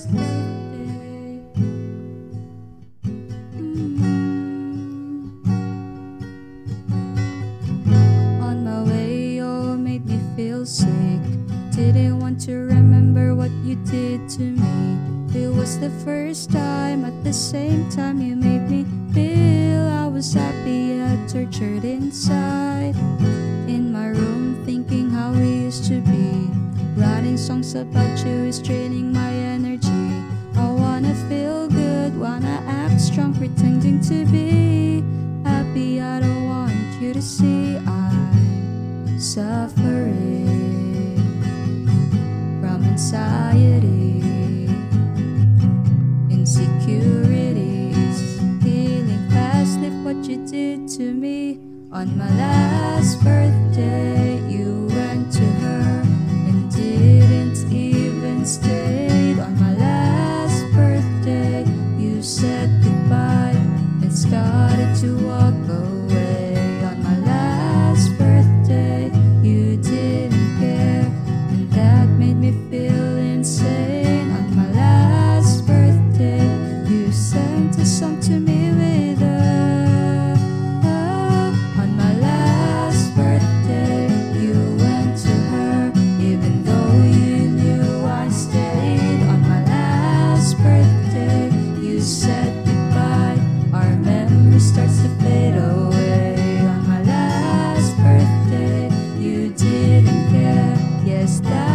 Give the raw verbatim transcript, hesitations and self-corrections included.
last birthday. Mm. On my way, you made me feel sick. Didn't want to remember what you did to me. It was the first time, at the same time you made me feel I was happy yet tortured inside. In my room thinking how we used to be. Writing songs about you is draining my energy. I wanna feel good, wanna act strong, pretending to be happy. I don't want you to see I'm suffering from anxiety, insecurities, healing fast. If what you did to me on my last birthday, you went to her and didn't even stay. On my last birthday, you said goodbye and started to walk away. On my last birthday, you didn't care, and that made me feel insane. On my last birthday, you sent a song to me with a starts to fade away. On my last birthday, you didn't care. Yes, that